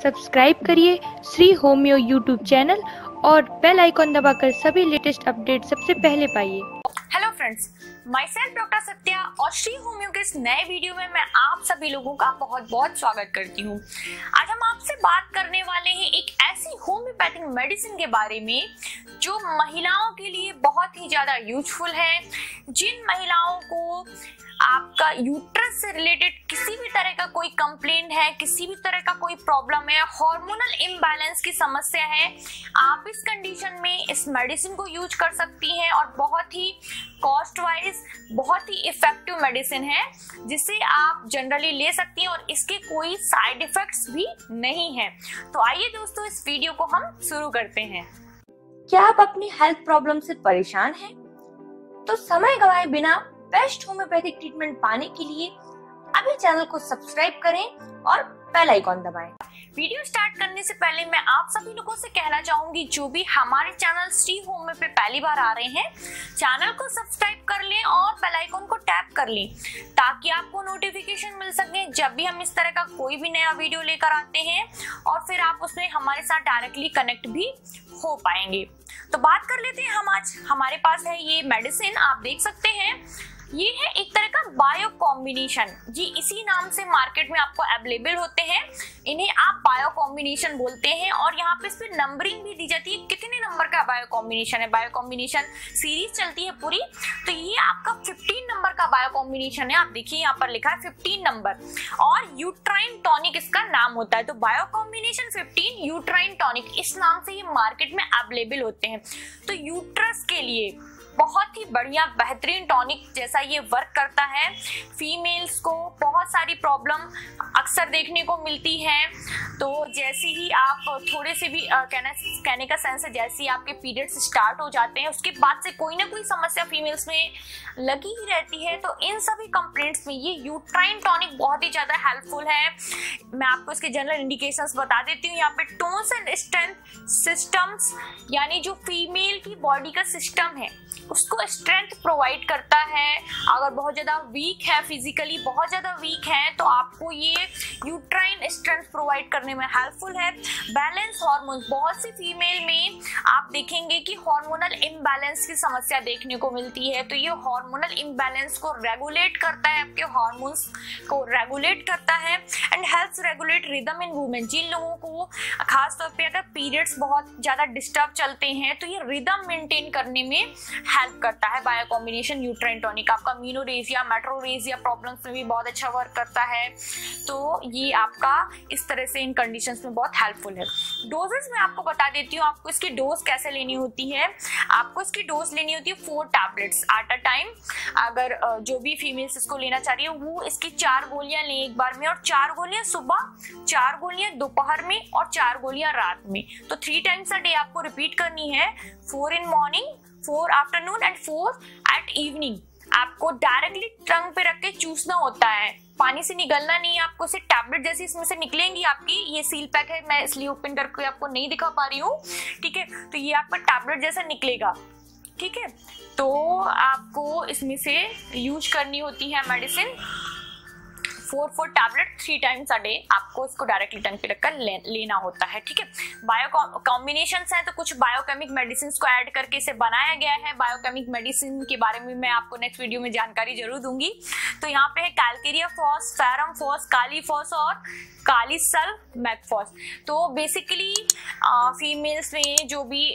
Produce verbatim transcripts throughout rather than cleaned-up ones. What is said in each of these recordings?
Subscribe करिए Shri Homeo YouTube channel और bell icon दबाकर सभी लेटेस्ट अपडेट सबसे पहले पाइए। Hello friends, myself doctor Satya और श्री होम्यो के इस नए वीडियो में मैं आप सभी लोगों का बहुत बहुत स्वागत करती हूँ। आज हम आपसे बात करने वाले हैं एक ऐसी होम्योपैथिक मेडिसिन के बारे में जो महिलाओं के लिए बहुत ही ज्यादा यूजफुल है। जिन महिलाओं को आपका यूट्रस से रिलेटेड किसी भी तरह का कोई कंप्लेंट है, किसी भी तरह का कोई प्रॉब्लम है, हार्मोनल इम्बैलेंस की समस्या है, आप इस कंडीशन में इस मेडिसिन को यूज कर सकती हैं और बहुत ही कॉस्ट वाइज बहुत ही इफेक्टिव मेडिसिन है जिसे आप जनरली ले सकती हैं और इसके कोई साइड इफेक्ट्स भी नहीं है। तो आइए दोस्तों, इस वीडियो को हम शुरू करते हैं। क्या आप अपनी हेल्थ प्रॉब्लम से परेशान हैं? तो समय गवाए बिना बेस्ट होम्योपैथिक ट्रीटमेंट पाने के लिए अभी चैनल को सब्सक्राइब करें और बेल आइकॉन दबाएं। वीडियो स्टार्ट करने से पहले मैं आप सभी लोगों से कहना चाहूंगी, जो भी हमारे चैनल श्री होम्यो पे पहली बार आ रहे हैं, चैनल को सब्सक्राइब कर लें और बेल आइकन को टैप कर लें ताकि आपको नोटिफिकेशन मिल सके जब भी हम इस तरह का कोई भी नया वीडियो लेकर आते हैं और फिर आप उसमें हमारे साथ डायरेक्टली कनेक्ट भी हो पाएंगे। तो बात कर लेते हैं हम आज। हमारे पास है ये मेडिसिन, आप देख सकते हैं ये है एक तरह का बायो कॉम्बिनेशन। जी, इसी नाम से मार्केट में आपको अवेलेबल होते हैं। इन्हें आप बायो कॉम्बिनेशन बोलते हैं और यहाँ पे इस पे नंबरिंग भी दी जाती है, कितने नंबर का बायो कॉम्बिनेशन है। बायो कॉम्बिनेशन सीरीज चलती है पूरी, तो ये आपका पंद्रह नंबर का बायो कॉम्बिनेशन है। आप देखिए यहाँ पर लिखा है पंद्रह नंबर और यूट्राइन टॉनिक इसका नाम होता है। तो बायो कॉम्बिनेशन पंद्रह यूट्राइन टॉनिक इस नाम से ये मार्केट में अवेलेबल होते हैं। तो यूट्रस के लिए बहुत ही बढ़िया बेहतरीन टॉनिक जैसा ये वर्क करता है। फीमेल्स को बहुत सारी प्रॉब्लम अक्सर देखने को मिलती है, तो जैसे ही आप थोड़े से भी आ, कहना कहने का सेंस है, जैसे ही आपके पीरियड्स स्टार्ट हो जाते हैं उसके बाद से कोई ना कोई समस्या फीमेल्स में लगी ही रहती है। तो इन सभी कंप्लेंट्स में ये यूट्राइन टॉनिक बहुत ही ज्यादा हेल्पफुल है। मैं आपको इसके जनरल इंडिकेशंस बता देती हूँ। यहाँ पे टोन्स एंड स्ट्रेंथ सिस्टम्स, यानी जो फीमेल की बॉडी का सिस्टम है उसको स्ट्रेंथ प्रोवाइड करता है। अगर बहुत ज्यादा वीक है, फिजिकली बहुत ज्यादा वीक है, तो आपको ये यूट्राइन स्ट्रेंथ प्रोवाइड करने में हेल्पफुल है। बैलेंस हार्मोन, बहुत सी फीमेल में आप देखेंगे कि हार्मोनल इम्बैलेंस की समस्या देखने को मिलती है, तो ये हार्मोनल इम्बैलेंस को रेगुलेट करता है, आपके हार्मोन्स को रेगुलेट करता है and helps regulate rhythm in women. जिन लोगों को खासतौर पे अगर पीरियड्स बहुत ज्यादा डिस्टर्ब चलते हैं तो ये रिदम मेंटेन करने में हेल्प करता है। बायो कॉम्बिनेशन यूट्राइन टॉनिक आपका मीनोरेजिया, मेट्रोरेजिया प्रॉब्लम्स में भी बहुत अच्छा वर्क करता है। तो ये आपका इस तरह से इन कंडीशंस में बहुत हेल्पफुल है। डोजेस में आपको बता देती हूँ आपको इसकी डोज कैसे लेनी होती है। आपको इसकी डोज लेनी होती है four tablets at a time. अगर जो भी फीमेल्स इसको लेना चाह रही है वो इसकी चार गोलियां लें एक बार में, और चार गोलियां सुबह, चार गोलियां दोपहर में और चार गोलियां रात में। तो थ्री टाइम्स अ डे आपको रिपीट करनी है, four in morning, four afternoon and four at evening. आपको डायरेक्टली टंग पे रख के चूसना होता है, पानी से निगलना नहीं है आपको। से टैबलेट जैसी इसमें से निकलेंगी आपकी, ये सील पैक है, मैं इसलिए ओपन करके आपको नहीं दिखा पा रही हूँ, ठीक है। तो ये आपका टैबलेट जैसा निकलेगा, ठीक है। तो आपको इसमें से यूज करनी होती है medicine four four tablet three times a day. आपको इसको डायरेक्टली टंग पे रखकर ले, लेना होता है, ठीक है। बायो कॉम्बिनेशंस हैं, तो कुछ बायोकेमिक मेडिसिन को ऐड करके इसे बनाया गया है। बायोकेमिक मेडिसिन के बारे में मैं आपको नेक्स्ट वीडियो में जानकारी जरूर दूंगी। तो यहाँ पे है calcarea phos, ferrum phos, kali phos और कालीसल मैकफॉस। तो बेसिकली फीमेल्स में जो भी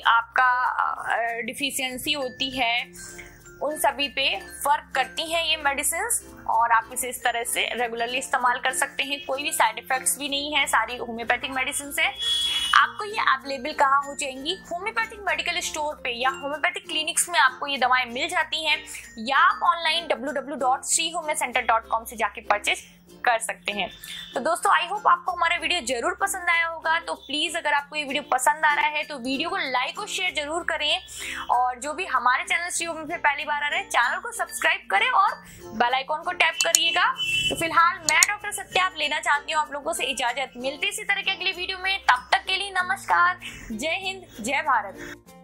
आपका डिफिशियंसी होती है उन सभी पे वर्क करती हैं ये मेडिसिन, और आप इसे इस तरह से रेगुलरली इस्तेमाल कर सकते हैं। कोई भी साइड इफेक्ट्स भी नहीं है सारी होम्योपैथिक मेडिसिन से। आपको ये अवेलेबल कहाँ हो जाएंगी? होम्योपैथिक मेडिकल स्टोर पे या होम्योपैथिक क्लिनिक्स में आपको ये दवाएं मिल जाती हैं, या आप online W W W dot Shri Homeo centre dot com से जाके परचेज कर सकते हैं। तो दोस्तों, आई होप आपको हमारा वीडियो जरूर पसंद आया होगा। तो प्लीज अगर आपको ये वीडियो पसंद आ रहा है तो वीडियो को लाइक और शेयर जरूर करें, और जो भी हमारे चैनल श्री होम्यो पे पहली बार आ रहे हैं चैनल को सब्सक्राइब करें और बेल आइकॉन को टैप करिएगा। तो फिलहाल मैं डॉक्टर सत्या आप लेना चाहती हूँ आप लोगों से इजाजत। मिलते इसी तरह के अगली वीडियो में, तब तक के लिए नमस्कार, जय हिंद, जय भारत।